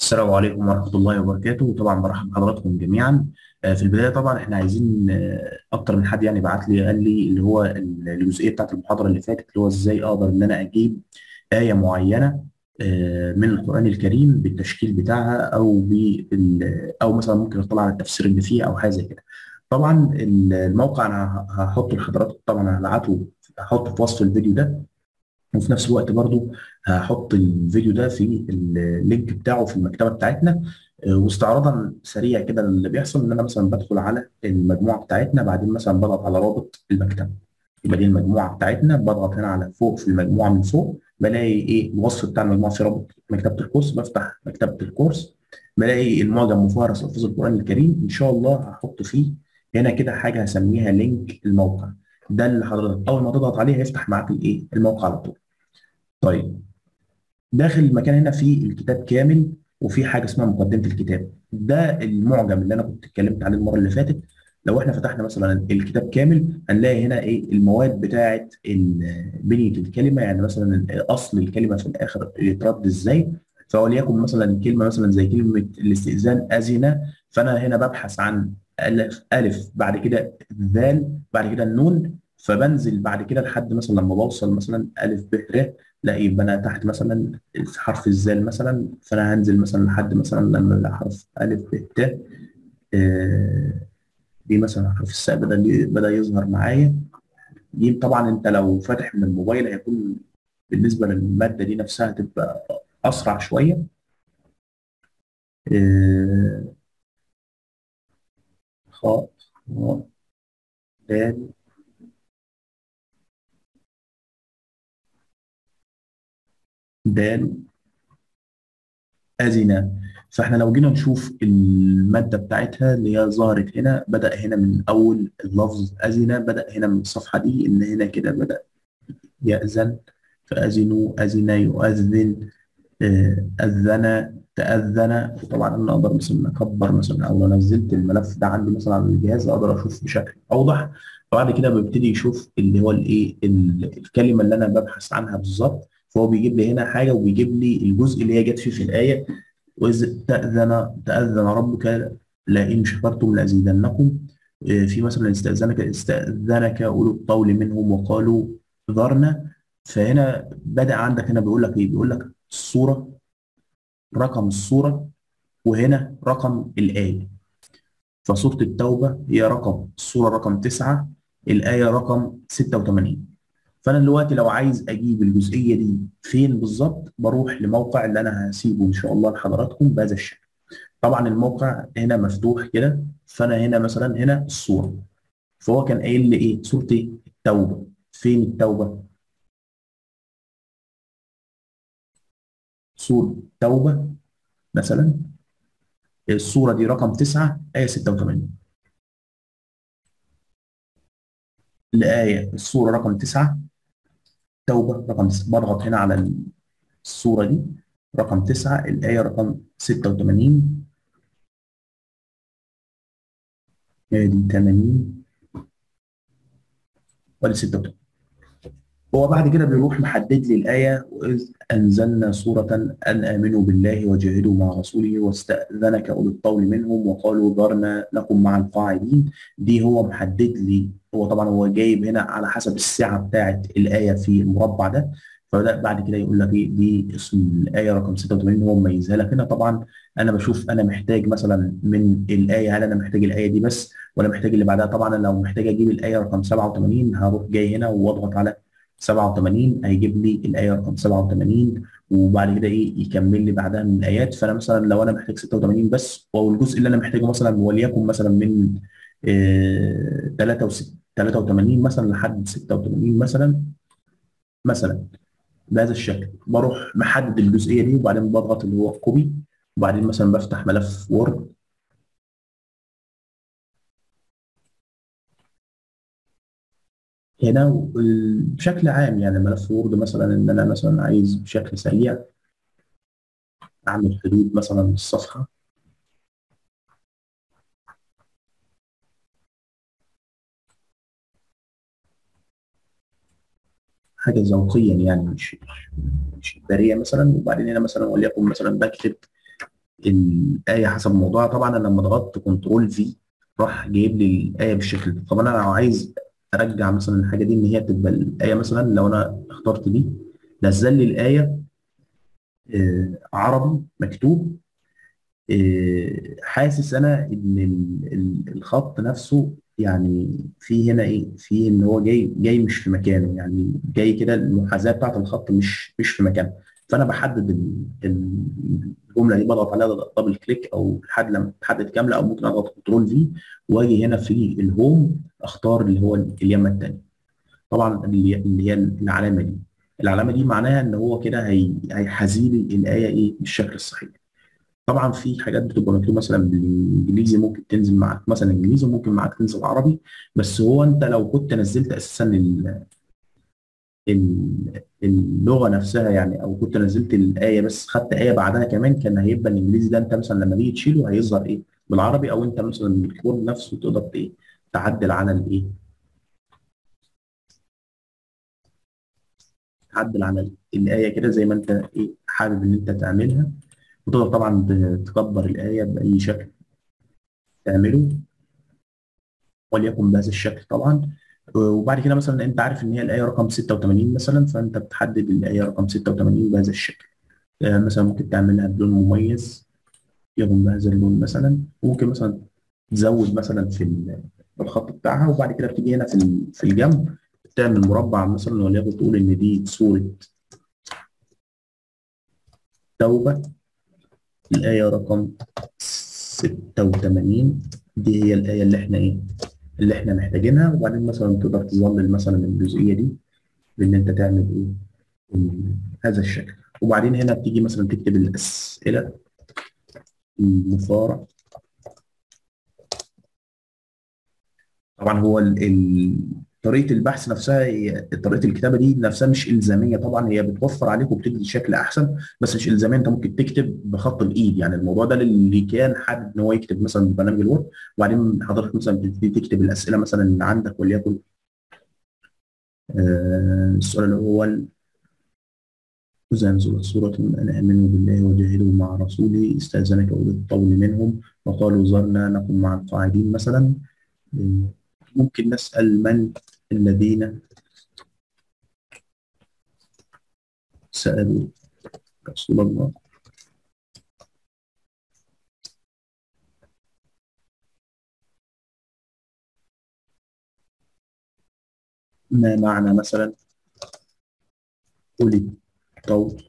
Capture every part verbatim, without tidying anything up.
السلام عليكم ورحمة الله وبركاته. طبعا برحب بحضراتكم جميعا. آه، في البداية طبعا احنا عايزين آه، أكتر من حد يعني بعت لي قال لي اللي هو ال- الجزئية بتاعت المحاضرة اللي فاتت، اللي هو إزاي أقدر إن أنا أجيب آية معينة آه، من القرآن الكريم بالتشكيل بتاعها، أو بال أو مثلا ممكن أطلع على التفسير اللي فيها أو حاجة زي كده. طبعا الموقع أنا هحطه لحضراتكم، طبعا هبعته، هحطه في وصف الفيديو ده. وفي نفس الوقت برضو هحط الفيديو ده في اللينك بتاعه في المكتبه بتاعتنا. آه، واستعراضا سريع كده اللي بيحصل ان انا مثلا بدخل على المجموعه بتاعتنا، بعدين مثلا بضغط على رابط المكتبه. يبقى دي المجموعه بتاعتنا، بضغط هنا على فوق في المجموعه من فوق، بلاقي ايه الوصف بتاع المجموعه في رابط مكتبه الكورس. بفتح مكتبه الكورس، بلاقي المعجم مفهرس الفاظ القران الكريم. ان شاء الله هحط فيه هنا كده حاجه هسميها لينك الموقع. ده اللي حضرتك اول ما تضغط عليه هيفتح معاك الايه الموقع على طول. طيب، داخل المكان هنا في الكتاب كامل، وفي حاجه اسمها مقدمه الكتاب. ده المعجم اللي انا كنت اتكلمت عليه المره اللي فاتت. لو احنا فتحنا مثلا الكتاب كامل هنلاقي هنا ايه المواد بتاعه ال- بنيه الكلمه، يعني مثلا اصل الكلمه في الاخر يترد ازاي. فوليكن مثلا كلمه مثلا زي كلمه الاستئذان اذن، فانا هنا ببحث عن الف الف بعد كده ذال بعد كده النون، فبنزل بعد كده لحد مثلا لما بوصل مثلا الف ب ر. لا، يبقى انا تحت مثلا حرف الزال مثلا، فانا هنزل مثلا لحد مثلا لما ألاقي حرف الف ب ت. آه، دي مثلا حرف الساء بدا بدا يظهر معايا. دي طبعا انت لو فاتح من الموبايل هيكون بالنسبه للماده دي نفسها تبقى اسرع شويه. آه، خ خ دال دال أذنة. فاحنا لو جينا نشوف المادة بتاعتها اللي هي ظهرت هنا، بدأ هنا من أول اللفظ أذنة، بدأ هنا من الصفحة دي، إن هنا كده بدأ يأذن. فأذنوا أذن يؤذن، آه، أذن تأذن. وطبعا أنا أقدر مثلا أكبر مثلا، أو لو نزلت الملف ده عندي مثلا على الجهاز أقدر أشوف بشكل أوضح. وبعد كده ببتدي يشوف اللي هو الإيه ال- الكلمة اللي أنا ببحث عنها بالظبط. فهو بيجيب لي هنا حاجة، وبيجيب لي الجزء اللي هي جت فيه في الآية. وإذ تأذن تأذن ربك لئن شكرتم لأزيدنكم. آه، في مثلا استأذنك استأذنك أولو الطول منهم وقالوا ذرنا. فهنا بدأ عندك هنا بيقول لك إيه؟ بيقول لك الصورة، رقم الصورة، وهنا رقم الآية. فسورة التوبة هي رقم الصورة رقم تسعة، الآية رقم ستة وثمانين. فأنا دلوقتي لو عايز أجيب الجزئية دي فين بالظبط، بروح لموقع اللي أنا هسيبه إن شاء الله لحضراتكم بهذا الشكل. طبعا الموقع هنا مفتوح كده، فانا هنا مثلا هنا الصوره. فهو كان قايل لي ايه؟ صوره ايه؟ التوبه. فين التوبه؟ سوره التوبه مثلا، الصوره دي رقم تسعة ايه ستة وثمانين. الايه الصوره رقم تسعة، توبه رقم تسعة. بضغط هنا على الصوره دي رقم تسعة، الايه رقم ستة وثمانين، ادي ثمانين وادي ستة وثمانين. هو بعد كده بيروح محدد لي الآية: وإذ أنزلنا سورة أن آمنوا بالله وجاهدوا مع رسوله واستأذنك أولو الطول منهم وقالوا ذرنا نكن مع القاعدين. دي هو محدد لي. هو طبعا هو جايب هنا على حسب السعة بتاعة الآية في المربع ده. فبدأ بعد كده يقول لك إيه دي اسم الآية رقم ستة وثمانين، هو مميزها لك هنا. طبعا أنا بشوف أنا محتاج مثلا من الآية، هل أنا محتاج الآية دي بس ولا محتاج اللي بعدها. طبعا أنا لو محتاج أجيب الآية رقم سبعة وثمانين هروح جاي هنا واضغط على سبعة وثمانين، هيجيب لي الايه رقم سبعة وثمانين. وبعد كده ايه يكمل لي بعدها من الايات. فانا مثلا لو انا محتاج ستة وثمانين بس، او الجزء اللي انا محتاجه مثلا وليكن مثلا من آه ثلاثة وثمانين مثلا لحد ستة وثمانين مثلا مثلا بهذا الشكل، بروح محدد الجزئيه دي وبعدين بضغط اللي هو كوبي. وبعدين مثلا بفتح ملف وورد هنا. وال- بشكل عام يعني ملف وورد مثلا ان انا مثلا عايز بشكل سريع اعمل حدود مثلا للصفحه، حاجه ذوقيا يعني، مش مش مش إجبارية مثلا. وبعدين هنا مثلا وليكن مثلا بكتب الآية حسب موضوعها. طبعا أنا لما ضغطت كنترول في راح جايب لي الآية بالشكل ده. طب أنا لو عايز أرجع مثلا الحاجة دي إن هي تبقى الآية، مثلا لو أنا اخترت دي نزل لي الآية آه، عربي مكتوب. آه، حاسس أنا إن ال- ال- الخط نفسه يعني في هنا إيه، في إن هو جاي جاي مش في مكانه، يعني جاي كده المحاذاة بتاعت الخط مش مش في مكانه. فأنا بحدد ال- ال- الجملة دي، بضغط عليها دبل كليك أو لحد لما تحدد كاملة، أو ممكن أضغط كنترول في وأجي هنا في الهوم أختار اللي هو اليمة التانية. طبعا اللي اللي هي العلامة دي، العلامة دي معناها إن هو كده هي هيحازي لي الآية إيه بالشكل الصحيح. طبعا في حاجات بتبقى مكتوبه مثلا بالانجليزي ممكن تنزل معاك مثلا انجليزي، وممكن معاك تنزل عربي. بس هو انت لو كنت نزلت اساسا ال- ال- اللغه نفسها يعني، او كنت نزلت الايه بس خدت ايه بعدها كمان، كان هيبقى الانجليزي ده انت مثلا لما تيجي تشيله هيظهر ايه بالعربي، او انت مثلا الكيبورد نفسه تقدر ايه تعدل على الايه، تعدل على الايه كده زي ما انت ايه حابب ان انت تعملها. وتقدر طبعا تكبر الايه باي شكل تعمله، وليكن بهذا الشكل طبعا. وبعد كده مثلا انت عارف ان هي الايه رقم ستة وثمانين مثلا، فانت بتحدد الايه رقم ستة وثمانين بهذا الشكل. آه، مثلا ممكن تعملها بلون مميز يكون بهذا اللون مثلا، وممكن مثلا تزود مثلا في ال- في الخط بتاعها. وبعد كده بتيجي هنا في ال- في الجنب تعمل مربع مثلا، وليكن تقول ان دي صوره توبه، الايه رقم ستة وثمانين دي هي الايه اللي احنا ايه اللي احنا محتاجينها. وبعدين مثلا تقدر تظلل مثلا الجزئيه دي بان انت تعمل ايه ال- هذا الشكل. وبعدين هنا بتيجي مثلا تكتب الاسئله المثاره. طبعا هو ال... ال... طريقه البحث نفسها هي- طريقه الكتابه دي نفسها مش الزاميه طبعا، هي بتوفر عليك وبتدي شكل احسن، بس مش الزاميه. انت ممكن تكتب بخط الايد، يعني الموضوع ده اللي كان حابب ان هو يكتب مثلا ببرنامج الوورد. وبعدين حضرتك مثلا بتبتدي تكتب الاسئله مثلا اللي عندك، وليكن آه السؤال الاول: إذا نزلت سورة أن آمنوا بالله وجاهدوا مع رسوله استأذنك أولي الطول منهم وقالوا ذرنا نكن مع القاعدين مثلا. ممكن نسأل: من الذين سألوا رسول الله؟ ما معنى مثلا أولي الطول؟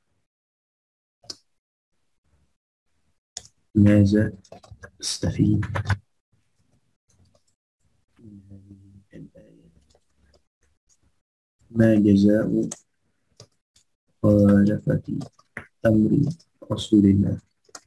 ماذا استفيد من هذه الآية؟ ما جزاء مخالفة أمر رسول الله؟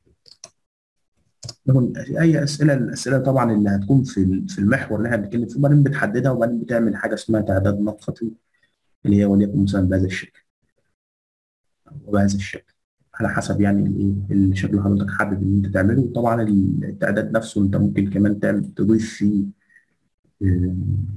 لكن اي اسئله، الاسئله طبعا اللي هتكون في في المحور اللي احنا بنتكلم فيه، وبعدين بتحددها، وبعدين بتعمل حاجه اسمها تعداد نقطي، اللي هي وليكن مثلا بهذا الشكل وبهذا الشكل، على حسب يعني الايه الشكل اللي حضرتك حابب ان انت تعمله. وطبعا التعداد نفسه انت ممكن كمان تعمل تضيف فيه آه،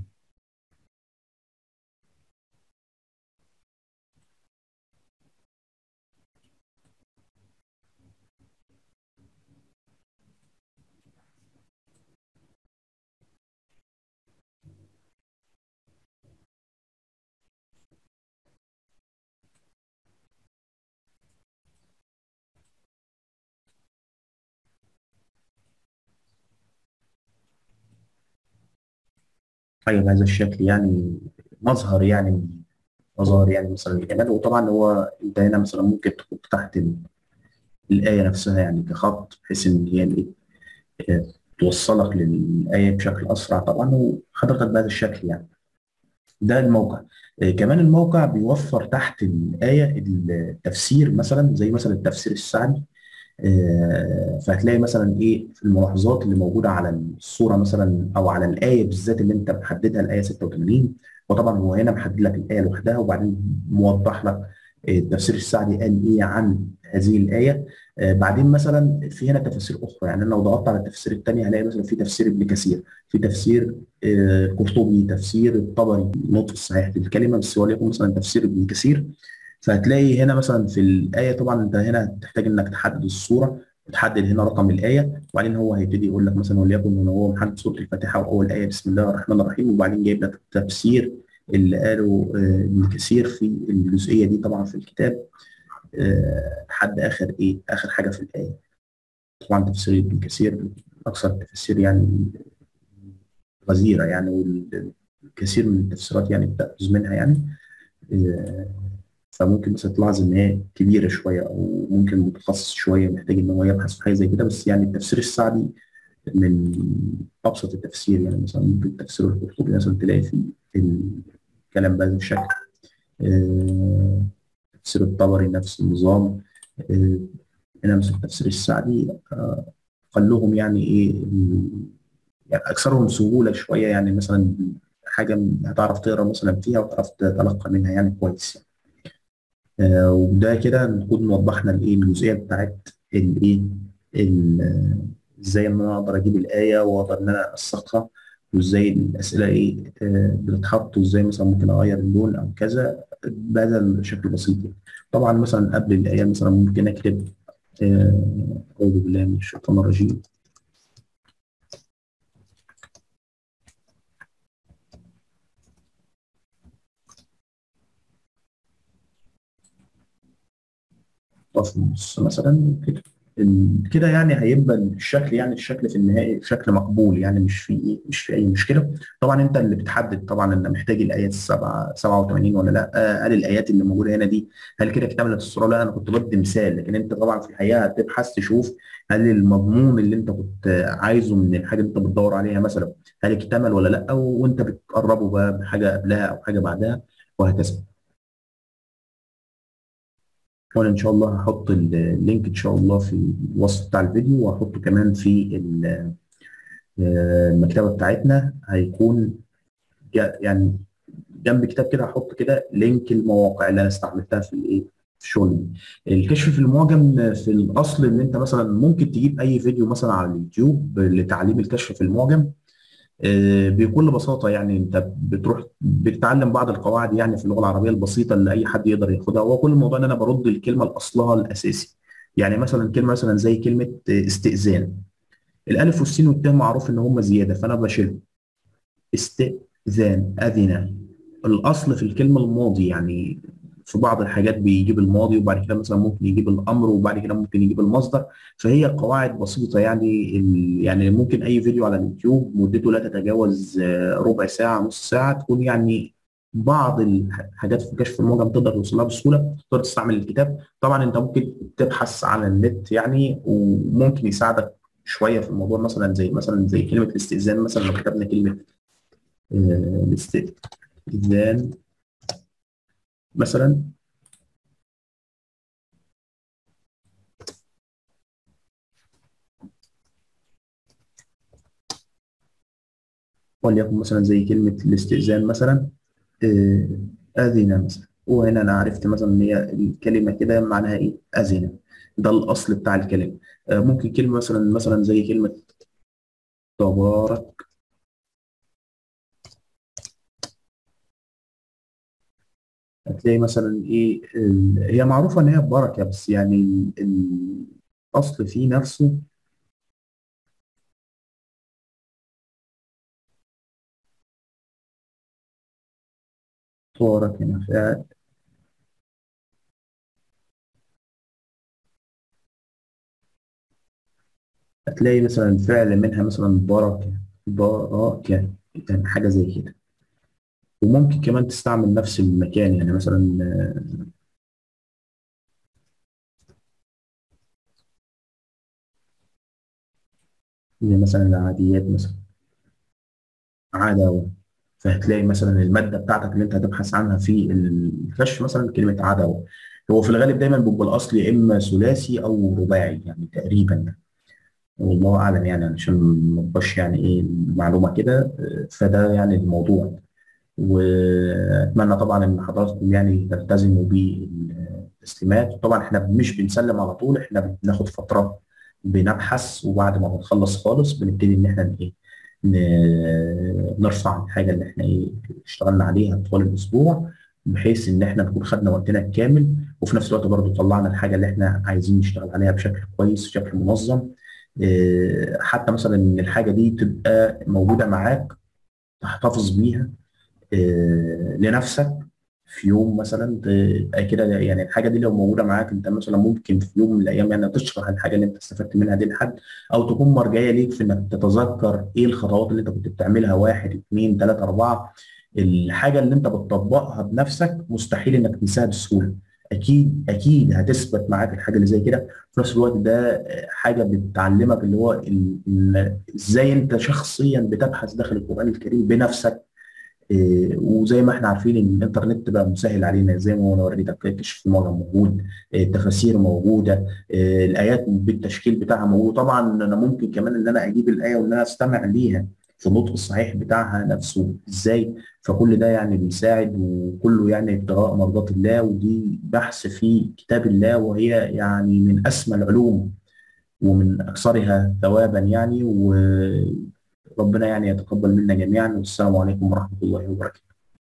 حاجه بهذا الشكل، يعني مظهر يعني مظهر يعني مثلا الجمال. وطبعا هو انت هنا مثلا ممكن تحط تحت ال- الايه نفسها يعني كخط، بحيث ان هي الايه آه، توصلك للايه بشكل اسرع طبعا، وحضرتك بهذا الشكل يعني. ده الموقع. آه، كمان الموقع بيوفر تحت الآية التفسير، مثلا زي مثلا التفسير السعدي. آه، فهتلاقي مثلا ايه في الملاحظات اللي موجوده على الصوره مثلا، او على الايه بالذات اللي انت محددها الايه ستة وثمانين. وطبعا هو هنا محدد لك الايه لوحدها، وبعدين موضح لك آه، التفسير السعدي قال ايه عن هذه الايه. آه، بعدين مثلا في هنا تفاسير اخرى، يعني انا لو ضغطت على التفسير الثاني هلاقي مثلا في تفسير ابن كثير، في تفسير آه، قرطبي، تفسير الطبري، النطق الصحيح للكلمه بس هو ليكن مثلا تفسير ابن كثير. فهتلاقي هنا مثلا في الآية، طبعا انت هنا هتحتاج انك تحدد الصورة، تحدد هنا رقم الآية، وبعدين هو هيبتدي يقول لك مثلا وليكن إن هو محدد سورة الفاتحة وأول آية بسم الله الرحمن الرحيم، وبعدين جايب لك التفسير اللي قاله آه، ابن كثير في الجزئية دي طبعا في الكتاب آه، لحد آخر إيه آخر حاجة في الآية. طبعا تفسير ابن كثير أكثر التفسير يعني غزيرة يعني، والكثير من التفسيرات يعني بتأخذ منها يعني آه، فممكن مثلا تلاحظ ان هي كبيره شويه او ممكن متخصص شويه محتاج ان هو يبحث في حاجه زي كده، بس يعني التفسير السعدي من ابسط التفسير. يعني مثلا ممكن تفسير القرطبي مثلا تلاقي فيه الكلام بهذا الشكل. آه، تفسير الطبري نفس النظام. آه، هنا مثلا التفسير السعدي آه، قلهم يعني ايه يعني اكثرهم سهوله شويه، يعني مثلا حاجه هتعرف تقرا مثلا فيها وتعرف تتلقى منها يعني كويس يعني. آه، وده كده نكون وضحنا الايه الجزئيه بتاعت الايه ال- ازاي ان انا اقدر اجيب الايه واقدر ان انا انسقها، وازاي الاسئله ايه آه، بتتحط، وازاي مثلا ممكن اغير اللون او كذا بهذا الشكل البسيط يعني. طبعا مثلا قبل الايه مثلا ممكن اكتب آه، اعوذ بالله من الشيطان الرجيم. في النص مثلا كده. ال- كده يعني هيبقى الشكل يعني الشكل في النهائي شكل مقبول يعني، مش في ايه مش في اي مشكله. طبعا انت اللي بتحدد طبعا ان محتاج الايات السبعه سبعه وثمانين ولا لا. آه، هل الايات اللي موجوده هنا دي هل كده اكتملت الصوره؟ لا، انا كنت بدي مثال، لكن انت طبعا في الحقيقه هتبحث تشوف هل المضمون اللي انت كنت عايزه من الحاجه اللي انت بتدور عليها مثلا هل اكتمل ولا لا، وانت بتقربه بقى بحاجه قبلها او حاجه بعدها وهكذا. وانا ان شاء الله هحط اللينك ان شاء الله في الوصف بتاع الفيديو، وهحطه كمان في ال- آه، المكتبه بتاعتنا. هيكون جا- يعني جنب كتاب كده هحط كده لينك المواقع اللي انا استعملتها في الايه في شغلي. الكشف في المعجم في الاصل ان انت مثلا ممكن تجيب اي فيديو مثلا على اليوتيوب لتعليم الكشف في المعجم. آه، بكل بساطة يعني أنت بتروح بتتعلم بعض القواعد يعني في اللغة العربية البسيطة اللي أي حد يقدر ياخدها. هو كل الموضوع إن أنا برد الكلمة لأصلها الأساسي. يعني مثلا كلمة مثلا زي كلمة استئذان، الألف والسين والتاء معروف إن هم زيادة فأنا بشيلهم. استئذان، أذن، الأصل في الكلمة الماضي يعني. في بعض الحاجات بيجيب الماضي وبعد كده مثلا ممكن يجيب الأمر وبعد كده ممكن يجيب المصدر. فهي قواعد بسيطة يعني ال- يعني ممكن أي فيديو على اليوتيوب مدته لا تتجاوز آه، ربع ساعة نص ساعة تكون يعني بعض الحاجات في كشف المعجم تقدر توصلها بسهولة، تقدر تستعمل الكتاب. طبعا أنت ممكن تبحث على النت يعني وممكن يساعدك شوية في الموضوع، مثلا زي مثلا زي كلمة الاستئذان. مثلا لو كتبنا كلمة آه، الاستئذان مثلا، وليكن مثلا زي كلمة الاستئذان مثلا آه، أذن مثلا، وهنا أنا عرفت مثلا إن هي الكلمة كده معناها إيه؟ أذن. ده الأصل بتاع الكلمة. آه، ممكن كلمة مثلا مثلا زي كلمة تبارك. هتلاقي مثلا إيه ال- هي معروفة إن هي بركة، بس يعني ال- ال- الأصل فيه نفسه تبارك هنا. هتلاقي مثلا فعل منها مثلا بركة، بركة، يعني حاجة زي كده. وممكن كمان تستعمل نفس المكان يعني مثلا آه، زي مثلا العاديات مثلا عدوى. فهتلاقي مثلا المادة بتاعتك اللي انت هتبحث عنها في الكشف مثلا كلمة عدوى. هو في الغالب دايما بيبقى الأصل يا إما ثلاثي أو رباعي يعني تقريبا يعني. والله أعلم يعني عشان ما تبقاش يعني إيه المعلومة كده آه، فده يعني الموضوع. واتمنى طبعا ان حضراتكم يعني تلتزموا بالتسليمات. طبعا احنا مش بنسلم على طول، احنا بناخد فتره بنبحث، وبعد ما بنخلص خالص بنبتدي ان احنا ايه ن- نرفع الحاجه اللي احنا ايه اشتغلنا عليها طوال الاسبوع. بحيث ان احنا نكون خدنا وقتنا الكامل، وفي نفس الوقت برضو طلعنا الحاجه اللي احنا عايزين نشتغل عليها بشكل كويس، بشكل منظم. آه، حتى مثلا ان الحاجه دي تبقى موجوده معاك، تحتفظ بيها آه، لنفسك في يوم مثلا، تبقى كده يعني الحاجه دي لو موجوده معاك انت مثلا، ممكن في يوم من الايام يعني تشرح الحاجه اللي انت استفدت منها دي لحد، او تكون مرجعيه ليك في انك تتذكر ايه الخطوات اللي انت كنت بتعملها، واحد اثنين ثلاثه اربعه. الحاجه اللي انت بتطبقها بنفسك مستحيل انك تنساها بسهوله. اكيد اكيد هتثبت معاك الحاجه اللي زي كده. في نفس الوقت ده حاجه بتعلمك اللي هو ال- ال- ازاي انت شخصيا بتبحث داخل القران الكريم بنفسك. إيه، وزي ما احنا عارفين ان الانترنت بقى مسهل علينا، زي ما انا وريتك كشف الموضوع موجود، إيه، التفاسير موجوده، إيه، الايات بالتشكيل بتاعها موجود. طبعا انا ممكن كمان ان انا اجيب الايه وان انا استمع ليها في النطق الصحيح بتاعها نفسه ازاي. فكل ده يعني بيساعد، وكله يعني ابتغاء مرضات الله، ودي بحث في كتاب الله، وهي يعني من اسمى العلوم ومن اكثرها ثوابا يعني. وربنا يعني يتقبل منا جميعا، والسلام عليكم ورحمه الله وبركاته.